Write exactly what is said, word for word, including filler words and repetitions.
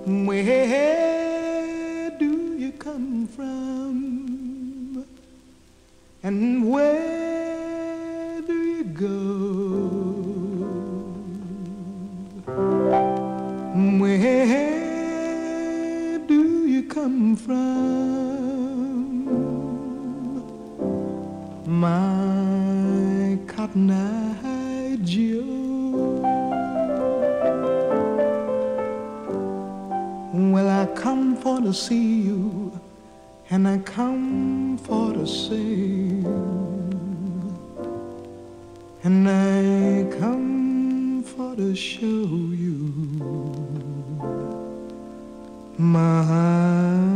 Where do you come from? And where do you go? Where do you come from? My cotton-eyed Joe. Well, I come for to see you, and I come for to sing, and I come for to show you my